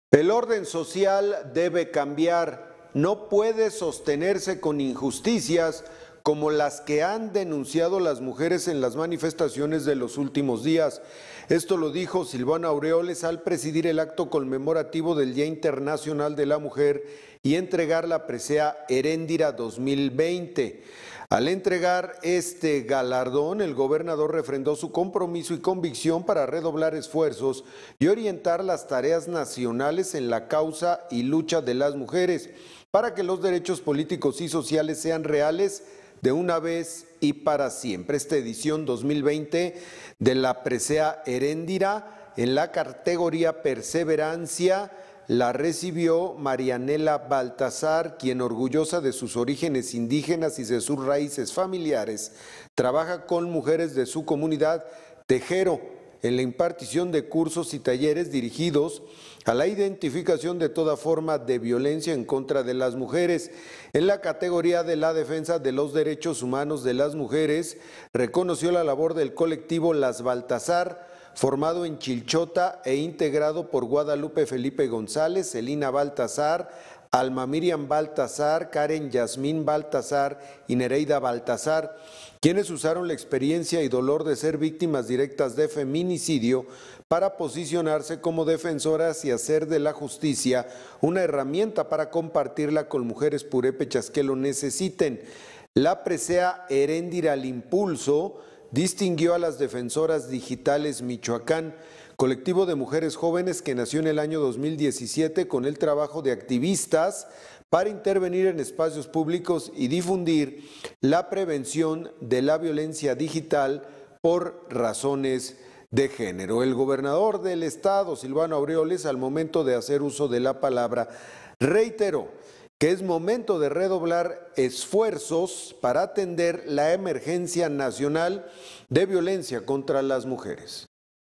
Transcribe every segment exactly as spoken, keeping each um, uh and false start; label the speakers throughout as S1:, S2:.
S1: El orden social debe cambiar, no puede sostenerse con injusticias como las que han denunciado las mujeres en las manifestaciones de los últimos días. Esto lo dijo Silvana Aureoles al presidir el acto conmemorativo del Día Internacional de la Mujer y entregar la presea Heréndira dos mil veinte. Al entregar este galardón, el gobernador refrendó su compromiso y convicción para redoblar esfuerzos y orientar las tareas nacionales en la causa y lucha de las mujeres para que los derechos políticos y sociales sean reales de una vez y para siempre. Esta edición dos mil veinte de la presea Heréndira en la categoría Perseverancia la recibió Marianela Baltasar, quien, orgullosa de sus orígenes indígenas y de sus raíces familiares, trabaja con mujeres de su comunidad tejero en la impartición de cursos y talleres dirigidos a la identificación de toda forma de violencia en contra de las mujeres. En la categoría de la defensa de los derechos humanos de las mujeres, reconoció la labor del colectivo Las Baltasar, formado en Chilchota e integrado por Guadalupe Felipe González, Celina Baltasar, Alma Miriam Baltasar, Karen Yasmín Baltasar y Nereida Baltasar, quienes usaron la experiencia y dolor de ser víctimas directas de feminicidio para posicionarse como defensoras y hacer de la justicia una herramienta para compartirla con mujeres purépechas que lo necesiten. La presea Heréndira al Impulso distinguió a las Defensoras Digitales Michoacán, colectivo de mujeres jóvenes que nació en el año dos mil diecisiete con el trabajo de activistas para intervenir en espacios públicos y difundir la prevención de la violencia digital por razones de género. El gobernador del estado, Silvana Aureoles, al momento de hacer uso de la palabra, reiteró que es momento de redoblar esfuerzos para atender la emergencia nacional de violencia contra las mujeres.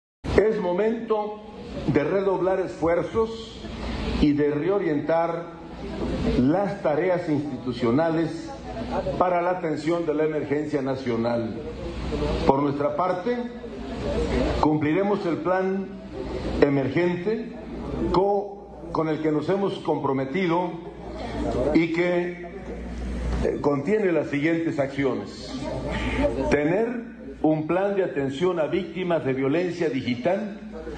S2: Es momento de redoblar esfuerzos y de reorientar las tareas institucionales para la atención de la emergencia nacional. Por nuestra parte, cumpliremos el plan emergente con el que nos hemos comprometido y que contiene las siguientes acciones: tener un plan de atención a víctimas de violencia digital.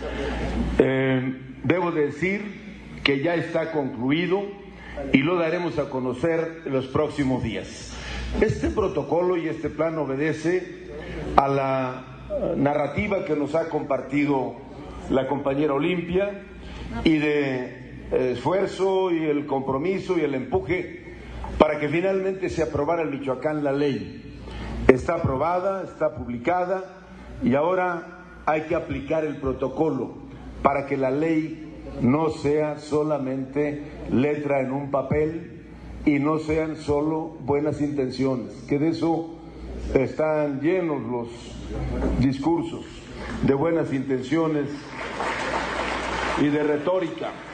S2: Eh, debo decir que ya está concluido y lo daremos a conocer en los próximos días. Este protocolo y este plan obedece a la narrativa que nos ha compartido la compañera Olimpia y de esfuerzo y el compromiso y el empuje para que finalmente se aprobara en Michoacán la ley. Está aprobada, está publicada y ahora hay que aplicar el protocolo para que la ley no sea solamente letra en un papel y no sean solo buenas intenciones, que de eso están llenos los discursos, de buenas intenciones y de retórica.